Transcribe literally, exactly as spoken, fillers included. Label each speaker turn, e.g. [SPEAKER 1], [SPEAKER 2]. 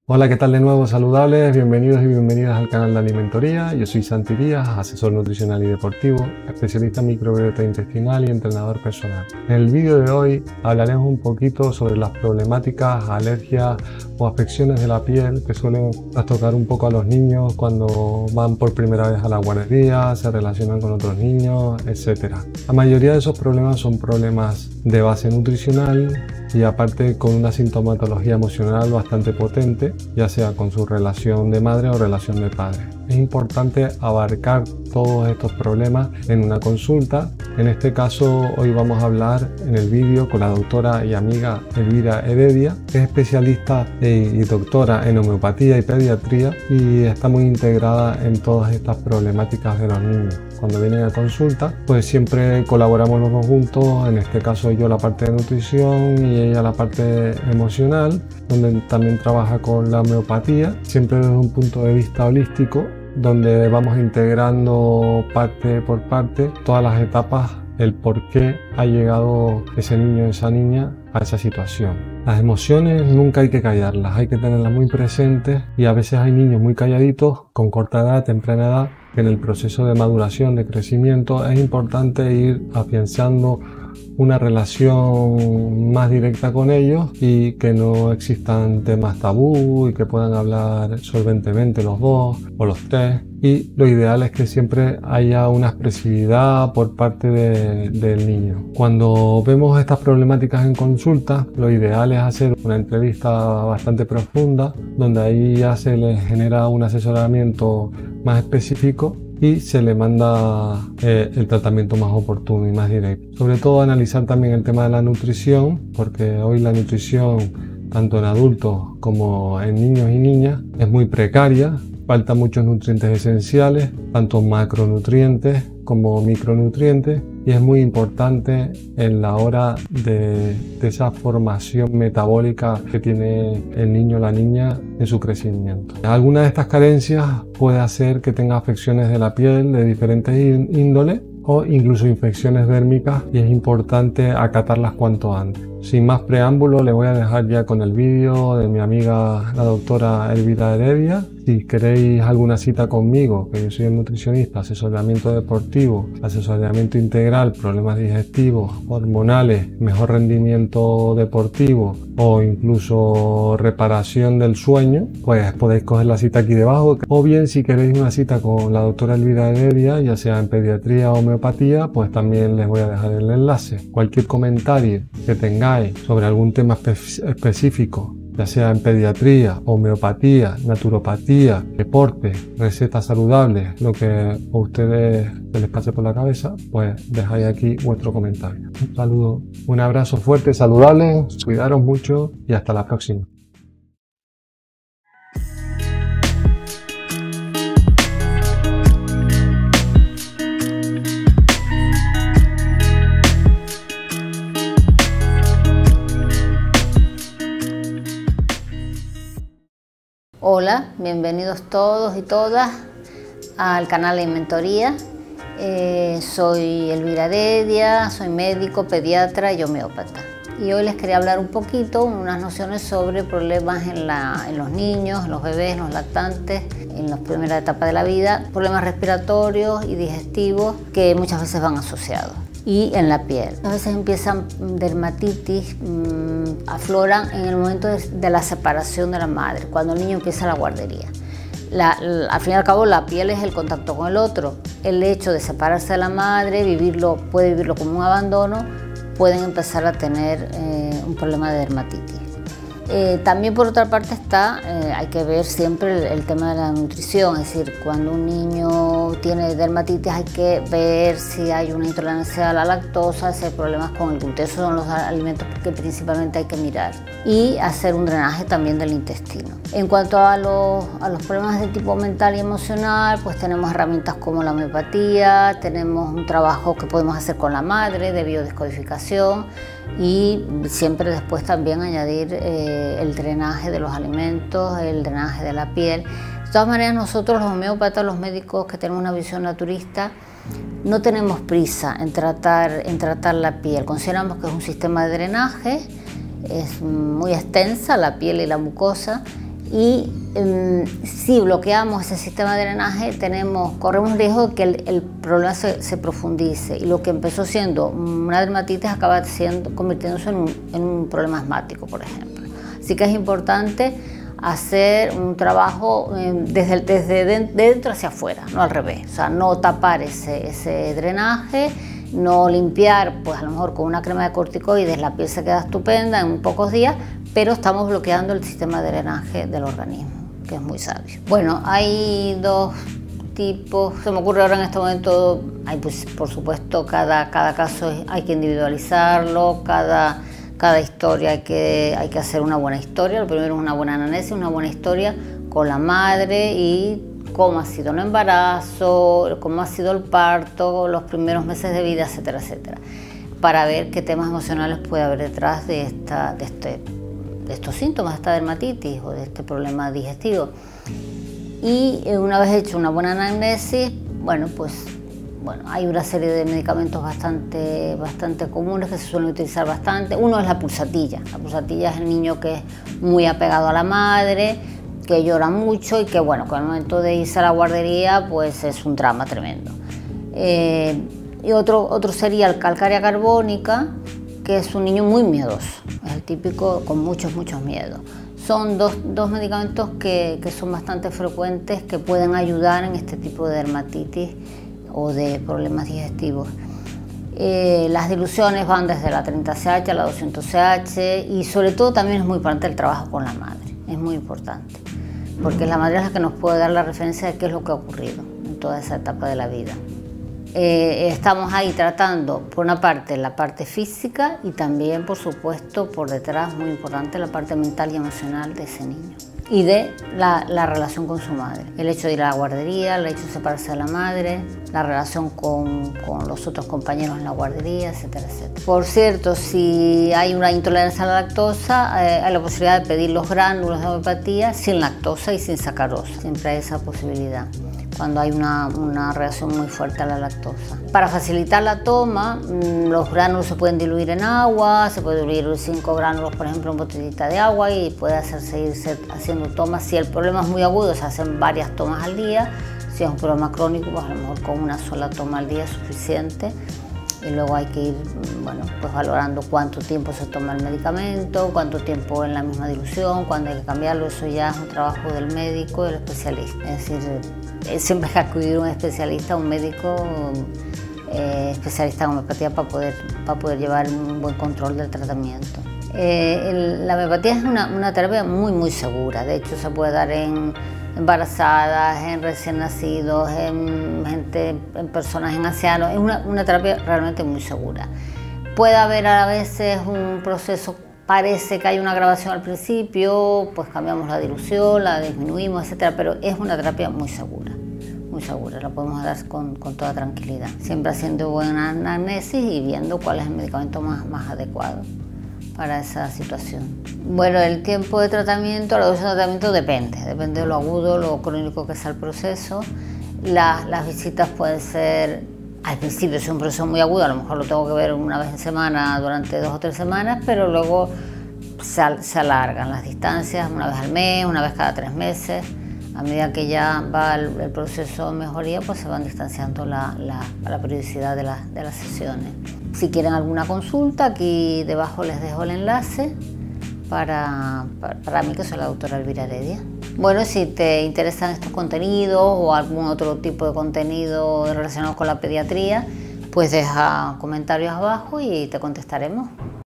[SPEAKER 1] Hola, ¿qué tal de nuevo? Saludables, bienvenidos y bienvenidas al canal de Alimentoría. Yo soy Santi Díaz, asesor nutricional y deportivo, especialista en microbiota intestinal y entrenador personal. En el vídeo de hoy hablaremos un poquito sobre las problemáticas, alergias o afecciones de la piel que suelen trastocar un poco a los niños cuando van por primera vez a la guardería, se relacionan con otros niños, etcétera. La mayoría de esos problemas son problemas de base nutricional y aparte con una sintomatología emocional bastante potente, ya sea con su relación de madre o relación de padre. Es importante abarcar todos estos problemas en una consulta. En este caso hoy vamos a hablar en el vídeo con la doctora y amiga Elvira Heredia, que es especialista y doctora en homeopatía y pediatría y está muy integrada en todas estas problemáticas de los niños. Cuando vienen a consulta, pues siempre colaboramos los dos juntos, en este caso yo la parte de nutrición y ella la parte emocional, donde también trabaja con la homeopatía, siempre desde un punto de vista holístico, donde vamos integrando parte por parte todas las etapas, el por qué ha llegado ese niño o esa niña a esa situación. Las emociones nunca hay que callarlas, hay que tenerlas muy presentes y a veces hay niños muy calladitos con corta edad, temprana edad, que en el proceso de maduración, de crecimiento, es importante ir afianzando una relación más directa con ellos y que no existan temas tabú y que puedan hablar solventemente los dos o los tres. Y lo ideal es que siempre haya una expresividad por parte de, del niño. Cuando vemos estas problemáticas en consulta, lo ideal es hacer una entrevista bastante profunda, donde ahí ya se les genera un asesoramiento más específico y se le manda eh, el tratamiento más oportuno y más directo. Sobre todo analizar también el tema de la nutrición, porque hoy la nutrición, tanto en adultos como en niños y niñas, es muy precaria. Faltan muchos nutrientes esenciales, tanto macronutrientes como micronutrientes, y es muy importante en la hora de, de esa formación metabólica que tiene el niño o la niña en su crecimiento. Alguna de estas carencias puede hacer que tenga afecciones de la piel de diferentes índoles o incluso infecciones dérmicas, y es importante acatarlas cuanto antes. Sin más preámbulo, le voy a dejar ya con el vídeo de mi amiga la doctora Elvira Heredia. Si queréis alguna cita conmigo, que yo soy el nutricionista, asesoramiento deportivo, asesoramiento integral, problemas digestivos, hormonales, mejor rendimiento deportivo o incluso reparación del sueño, pues podéis coger la cita aquí debajo. O bien, si queréis una cita con la doctora Elvira Heredia, ya sea en pediatría o homeopatía, pues también les voy a dejar el enlace. Cualquier comentario que tengáis sobre algún tema espe- específico, ya sea en pediatría, homeopatía, naturopatía, deporte, recetas saludables, lo que a ustedes se les pase por la cabeza, pues dejáis aquí vuestro comentario. Un saludo, un abrazo fuerte, saludable, cuidaros mucho y hasta la próxima.
[SPEAKER 2] Hola, bienvenidos todos y todas al canal de Alimentoría. Eh, soy Elvira Heredia, soy médico, pediatra y homeópata. Y hoy les quería hablar un poquito, unas nociones sobre problemas en, la, en los niños, en los bebés, en los lactantes, en la primera etapa de la vida, problemas respiratorios y digestivos que muchas veces van asociados. Y en la piel. A veces empiezan dermatitis, mmm, afloran en el momento de, de la separación de la madre, cuando el niño empieza la guardería. La, la, al fin y al cabo, la piel es el contacto con el otro. El hecho de separarse de la madre, vivirlo, puede vivirlo como un abandono, pueden empezar a tener eh, un problema de dermatitis. Eh, también por otra parte está, eh, hay que ver siempre el, el tema de la nutrición, es decir, cuando un niño tiene dermatitis hay que ver si hay una intolerancia a la lactosa, si hay problemas con el gluten, esos son los alimentos que principalmente hay que mirar, y hacer un drenaje también del intestino. En cuanto a los, a los problemas de tipo mental y emocional, pues tenemos herramientas como la homeopatía, tenemos un trabajo que podemos hacer con la madre de biodescodificación, y siempre después también añadir eh, el drenaje de los alimentos, el drenaje de la piel. De todas maneras, nosotros los homeópatas, los médicos que tenemos una visión naturista, no tenemos prisa en tratar, en tratar la piel. Consideramos que es un sistema de drenaje, es muy extensa la piel y la mucosa, Y eh, si bloqueamos ese sistema de drenaje, tenemos, corremos el riesgo de que el, el problema se, se profundice y lo que empezó siendo una dermatitis acaba siendo, convirtiéndose en un, en un problema asmático, por ejemplo. Así que es importante hacer un trabajo eh, desde, desde de dentro hacia afuera, no al revés. O sea, no tapar ese, ese drenaje, no limpiar, pues a lo mejor con una crema de corticoides la piel se queda estupenda en pocos días, pero estamos bloqueando el sistema de drenaje del organismo, que es muy sabio. Bueno, hay dos tipos, se me ocurre ahora en este momento, hay pues, por supuesto, cada, cada caso hay que individualizarlo, cada, cada historia hay que, hay que hacer una buena historia. Lo primero es una buena anamnesis, una buena historia con la madre y cómo ha sido el embarazo, cómo ha sido el parto, los primeros meses de vida, etcétera, etcétera, para ver qué temas emocionales puede haber detrás de, esta, de, este, de estos síntomas, de esta dermatitis o de este problema digestivo. Y una vez hecho una buena anamnesis, bueno, pues bueno, hay una serie de medicamentos bastante, bastante comunes que se suelen utilizar bastante. Uno es la pulsatilla. La pulsatilla es el niño que es muy apegado a la madre, que llora mucho y que, bueno, con el momento de irse a la guardería, pues es un drama tremendo. Eh, y otro, otro sería el calcárea carbónica, que es un niño muy miedoso, es el típico con muchos, muchos miedos. Son dos, dos medicamentos que, que son bastante frecuentes, que pueden ayudar en este tipo de dermatitis o de problemas digestivos. Eh, las diluciones van desde la treinta C H a la doscientos C H y sobre todo también es muy importante el trabajo con la madre, es muy importante, porque la madre es la que nos puede dar la referencia de qué es lo que ha ocurrido en toda esa etapa de la vida. Eh, estamos ahí tratando, por una parte, la parte física y también, por supuesto, por detrás, muy importante, la parte mental y emocional de ese niño. Y de la, la relación con su madre. El hecho de ir a la guardería, el hecho de separarse de la madre, la relación con, con los otros compañeros en la guardería, etcétera, etcétera. Por cierto, si hay una intolerancia a la lactosa, eh, hay la posibilidad de pedir los gránulos de homeopatía sin lactosa y sin sacarosa. Siempre hay esa posibilidad cuando hay una, una reacción muy fuerte a la lactosa. Para facilitar la toma, los gránulos se pueden diluir en agua, se puede diluir cinco gránulos, por ejemplo, en botellita de agua y puede hacerse irse haciendo tomas. Si el problema es muy agudo, se hacen varias tomas al día. Si es un problema crónico, pues a lo mejor con una sola toma al día es suficiente. Y luego hay que ir, bueno, pues valorando cuánto tiempo se toma el medicamento, cuánto tiempo en la misma dilución, cuándo hay que cambiarlo. Eso ya es un trabajo del médico y del especialista. Es decir, siempre hay que acudir a un especialista, un médico eh, especialista en homeopatía para poder, para poder llevar un buen control del tratamiento. Eh, el, la homeopatía es una, una terapia muy, muy segura. De hecho, se puede dar en embarazadas, en recién nacidos, en gente, en personas, en ancianos. Es una, una terapia realmente muy segura. Puede haber a veces un proceso, parece que hay una agravación al principio, pues cambiamos la dilución, la disminuimos, etcétera, pero es una terapia muy segura, muy segura, la podemos dar con, con toda tranquilidad. Siempre haciendo buena anamnesis y viendo cuál es el medicamento más, más adecuado para esa situación. Bueno, el tiempo de tratamiento, la duración de tratamiento depende, depende de lo agudo, lo crónico que sea el proceso. La, las visitas pueden ser, al principio es un proceso muy agudo, a lo mejor lo tengo que ver una vez en semana durante dos o tres semanas, pero luego se, se alargan las distancias, una vez al mes, una vez cada tres meses. A medida que ya va el, el proceso de mejoría, pues se van distanciando la, la, la periodicidad de, la, de las sesiones. Si quieren alguna consulta, aquí debajo les dejo el enlace para, para, para mí, que soy la doctora Elvira Heredia. Bueno, si te interesan estos contenidos o algún otro tipo de contenido relacionado con la pediatría, pues deja comentarios abajo y te contestaremos.